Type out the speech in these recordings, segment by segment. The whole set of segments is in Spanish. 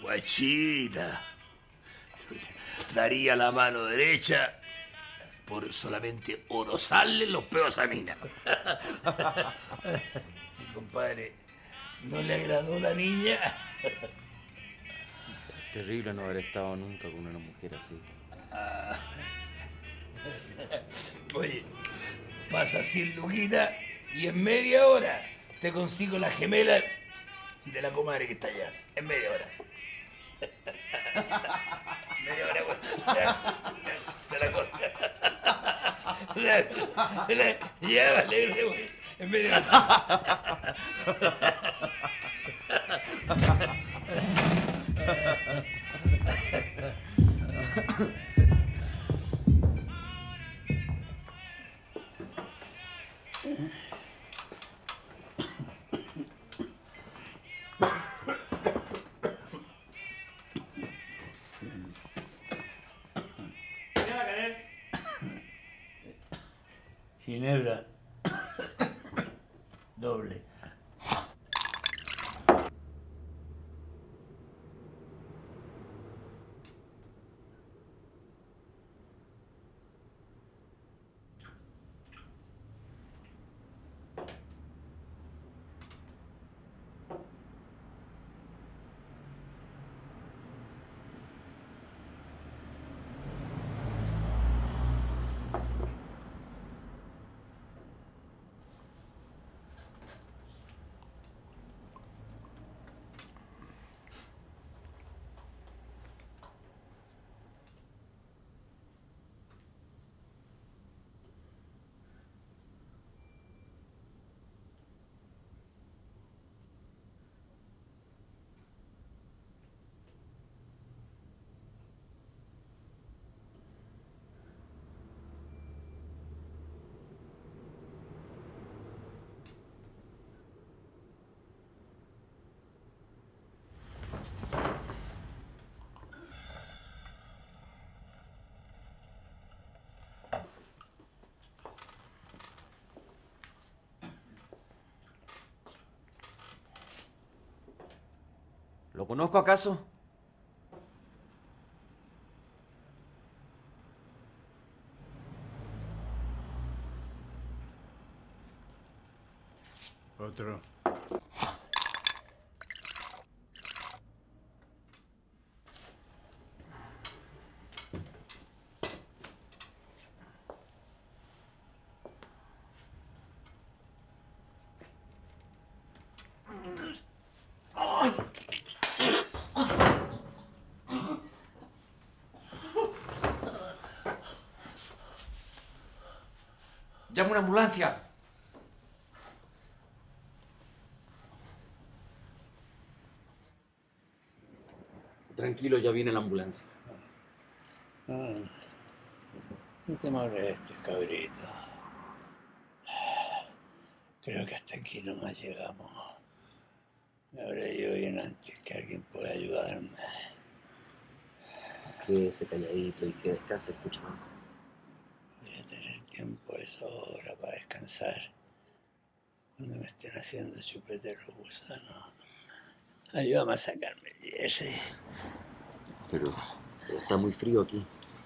Guachita. Daría la mano derecha por solamente orosarle los peos a Mina. Mi compadre, ¿no le agradó la niña? Es terrible no haber estado nunca con una mujer así. Oye, pasa 100 luquitas y en media hora te consigo la gemela de la comadre que está allá. En media hora. Media hora, güey. De la cosa. Ya, alegre, güey. En media hora. Ginebra doble. ¿Lo conozco acaso? Otro. ¡Llama una ambulancia! Tranquilo, ya viene la ambulancia. No te molestes, cabrito. Creo que hasta aquí nomás llegamos. Me habré ido bien antes que alguien pueda ayudarme. Quédese calladito y que descanse, escúchame. Voy a tener tiempo de sobra para descansar cuando me estén haciendo chupete los gusanos. Ayúdame a sacarme el jersey. Pero está muy frío aquí.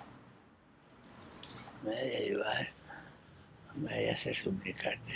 Me voy a ayudar. No me voy a hacer suplicarte.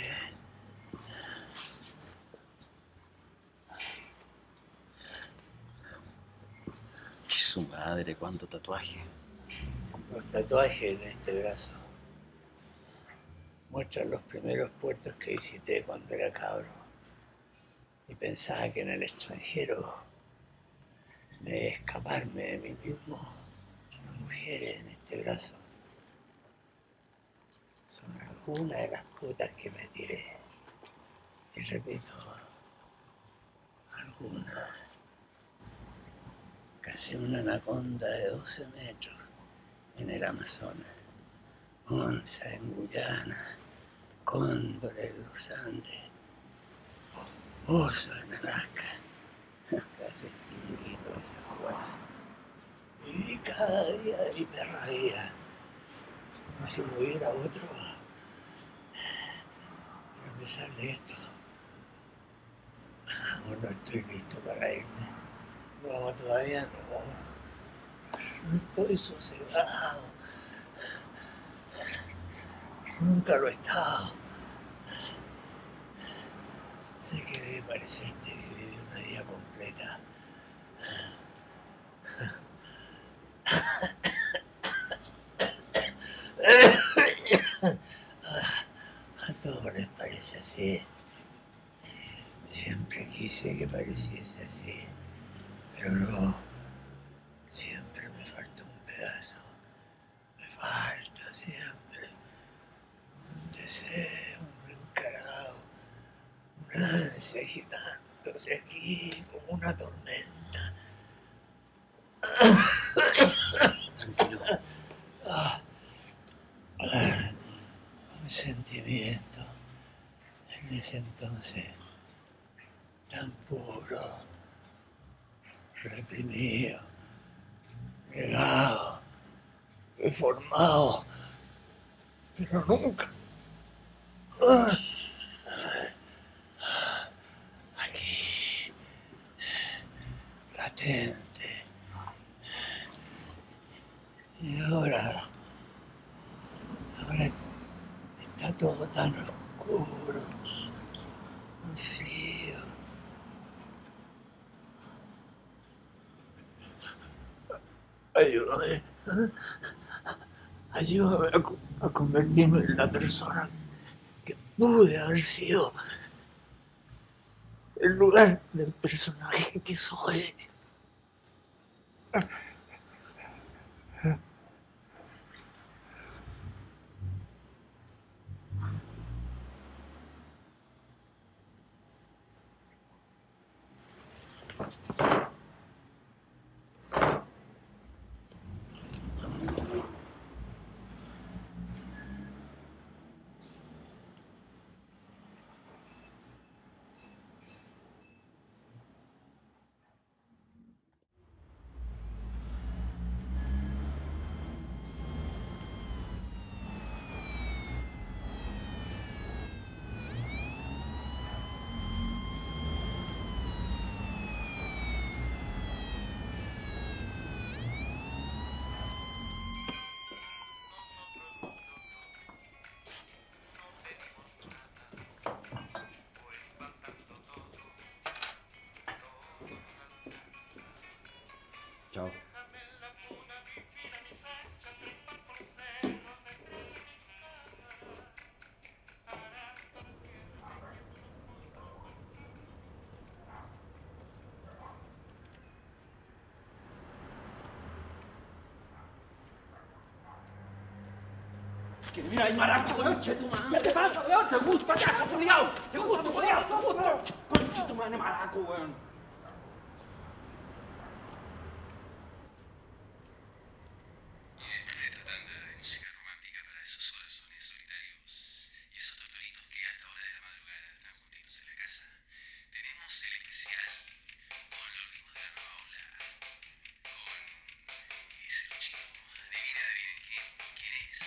Su madre, cuánto tatuaje. Los tatuajes en este brazo muestran los primeros puertos que visité cuando era cabro. Y pensaba que en el extranjero de escaparme de mí mismo. Las mujeres en este brazo son algunas de las putas que me tiré. Y repito, algunas. Casi una anaconda de 12 metros en el Amazonas, onza en Guyana, cóndor en los Andes, oso en Alaska. Casi extinguito esa jugada. Viví cada día de mi perra vida, como si no hubiera otro. Pero a pesar de esto, aún no estoy listo para irme. No, todavía no. No estoy sosegado. Nunca lo he estado. Sé que debe parecerte que viví una vida completa. A todos les parece así. Siempre quise que pareciese así, pero no. Siempre me falta un pedazo. Me falta siempre un deseo, un encarado, una ansia agitándose aquí como una tormenta. Tranquilo. Un sentimiento en ese entonces tan puro, reprimido, negado, reformado, pero nunca. Aquí, latente. Y ahora está todo tan oscuro, tan frío. Ayúdame. Ayúdame a convertirme en la persona que pude haber sido, en lugar del personaje que soy. Chao. Que mira ahí, maraco, conche tu madre. ¿Qué te pasa, weón? ¿Te gusta? ¿Qué haces, obligado? ¿Te gusta, obligado? ¿Te gusta? Conche tu madre, maraco, weón. Esta tanda de música romántica para esos sones solitarios y esos tortoritos que a esta hora de la madrugada están juntitos en la casa. Tenemos el especial con los ritmos de la nueva ola, con ese luchito. Adivinen quién es.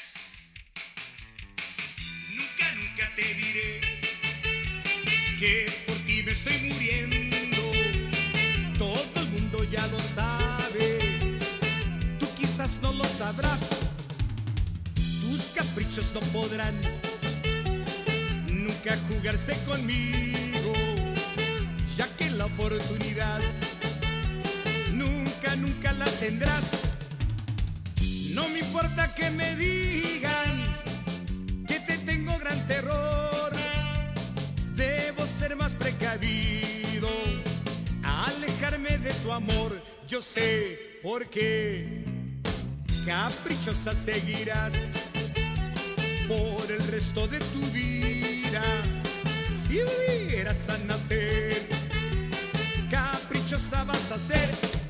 Nunca te diré que por ti me estoy muriendo. Todo el mundo ya lo sabe. Tú quizás no lo sabrás. Tus caprichos no podrán nunca jugarse conmigo, ya que la oportunidad nunca la tendrás. No me importa que me digan que te tengo gran terror. Debo ser más precavido, alejarme de tu amor. Yo sé por qué caprichosa seguirás por el resto de tu vida. Si volvieras a nacer, caprichosa vas a ser.